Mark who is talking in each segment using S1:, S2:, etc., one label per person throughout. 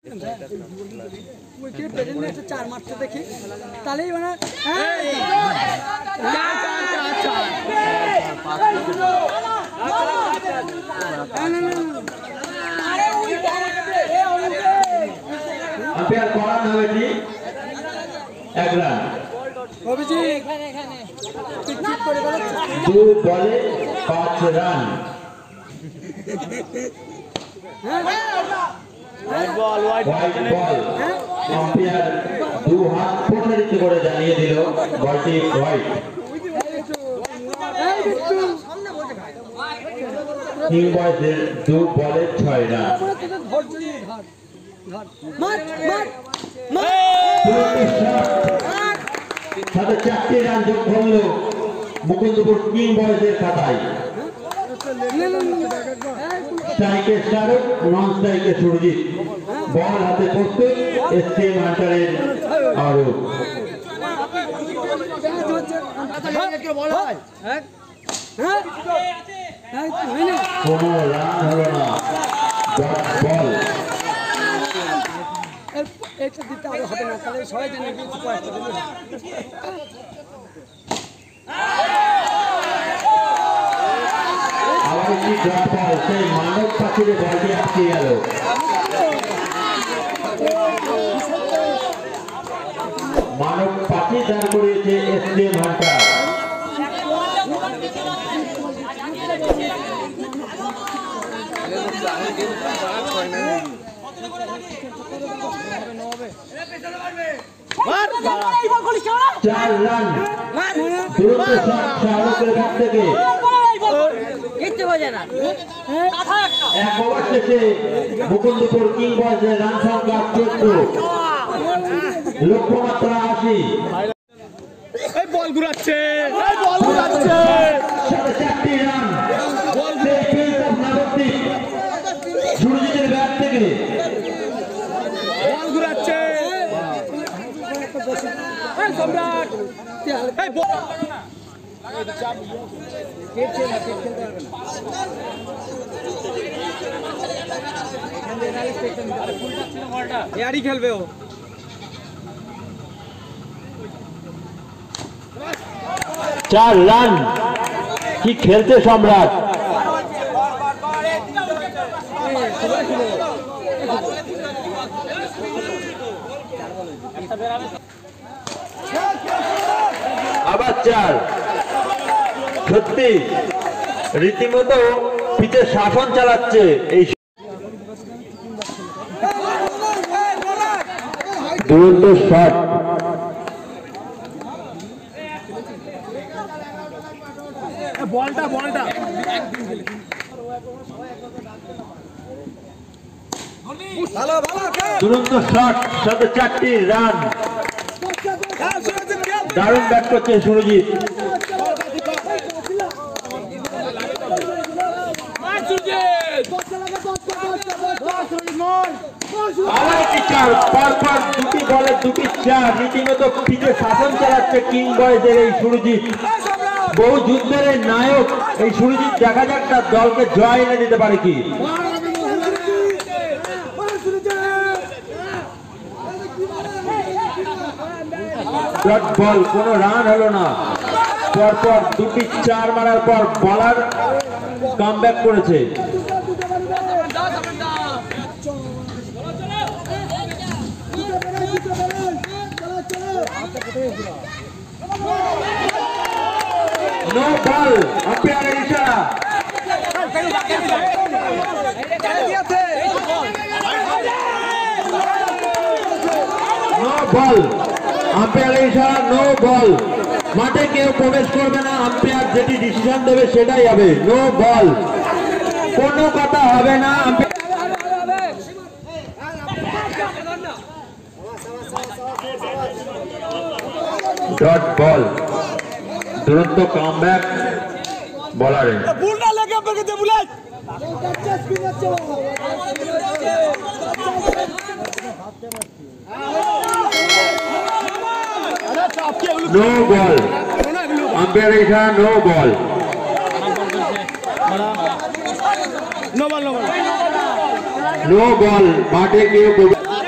S1: Wicket পেছনে একটা 4 মারতে দেখি তাহলেই মানে
S2: আম্পায়ার করান হয়েছে 1 রান।
S1: অভিজিৎ পিকনিক করে বলে
S2: 2 বলে 5 রান।
S3: হোয়াইট বল
S2: আম্পায়ার 2 হাত প্রসারিত করে জানিয়ে দিল বলটি হোয়াইট। কিং বয়েজের 2 বলে 6 রান। সাথে 4টি রান যোগ হল মুকুন্দপুর কিং বয়েজের খাতায়। স্ট্রাইকে শাহরুখ, নন স্ট্রাইকে সুরজিৎ। বল হাতে প্রস্তুত এসটিএম হান্টারের আরোপ। কোনো রান হলো না। বল
S1: একটা দিতে আরো হবে না তাহলে সবাই জেনে গিয়েছি কয়েকটা দিন
S2: আবার কি ড্রপ বল, সেই মানব পাখির বলটি আটকে গেল। মানব পাখি দাঁড় করিয়েছে এসটিএম হান্টার। চার রান দ্রুত শট শাহরুখের কাছ থেকে। 1 ওভার শেষে মুকুন্দপুর কিং বয়েজের রান সংখ্যা 14, লক্ষ্যমাত্রা 80।
S3: বল ঘুরাচ্ছে
S2: 4টি রান সুরজিতের ব্যাট থেকে।
S3: বল ঘুরাচ্ছে সম্রাট এয়ারই খেলবে ও।
S2: 4 রান কি খেলতে সম্রাট। আবার 4। সত্যি রীতিমতো পিচে শাসন চালাচ্ছে এই দুরন্ত শট।
S3: বলটা
S2: দুরন্ত শট, সাথে 4টি রান। দারুণ ব্যাট করছে সুরজিৎ। পরপর 2টি বলে 2টি 4, রীতিমতো পিচে শাসন চালাচ্ছে কিং বয়েজের এই সুরজিৎ। বহু যুদ্ধের নায়ক এই সুরজিৎ, দেখা যাক তার দলকে জয় এনে দিতে পারে কি। ডট বল, কোনো রান হলো না। পরপর 2টি 4 মারার পর বলার কামব্যাক করেছে। নো বল, আম্পায়ারের ইশারা। নো বল, আম্পায়ারের ইশারা, নো বল। মাঠে কেউ প্রবেশ করবে না, আম্পায়ার যেটি ডিসিশন দেবে সেটাই হবে। নো বল, কোনো কথা হবে না। ডট বল, দুরন্ত কামব্যাক বলারে। নো বল, আম্পায়ার ইশারা, নো বল। নো বল, মাঠে কেউ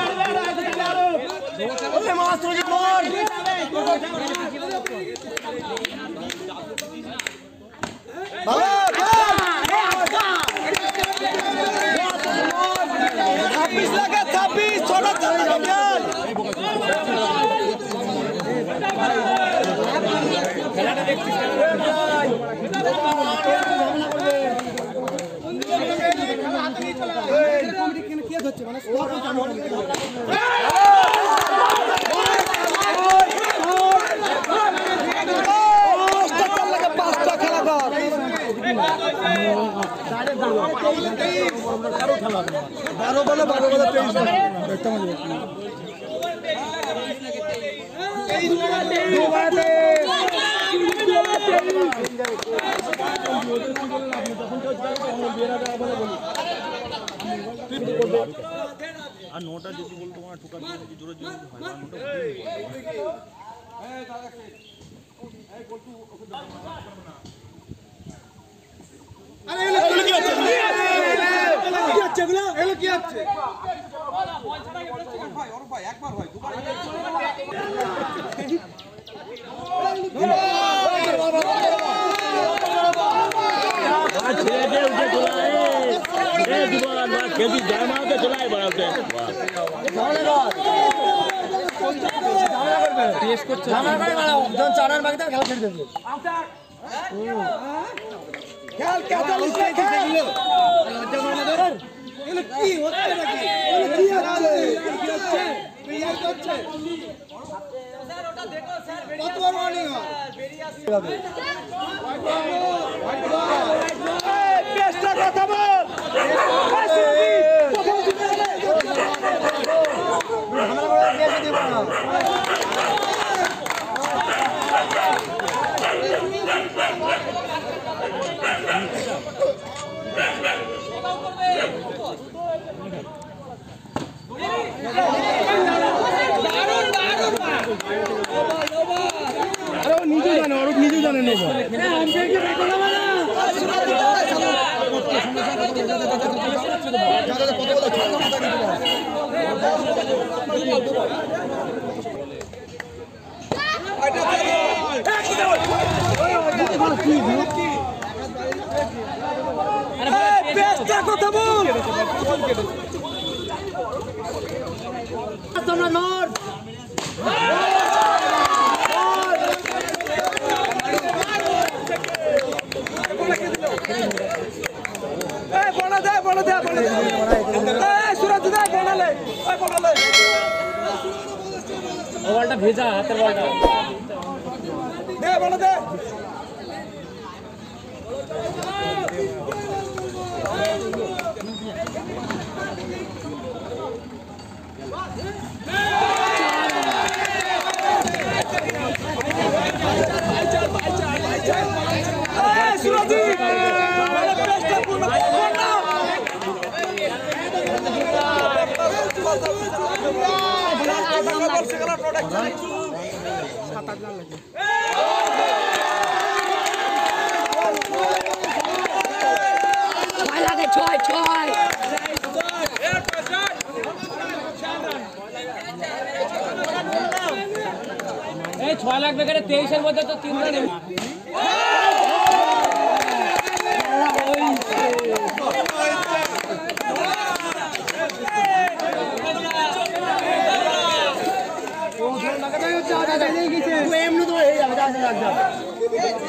S4: আর নোটা যদি বলতো তোমার ঠোকার জন্য জোরে জোরে হয় নোটা বলটা ভেজা হাতের বলটা দে বল দে এই 6 লাখ বেকারে 23 এর মধ্যে তো 3 রান এমনি তো হয়ে যাবে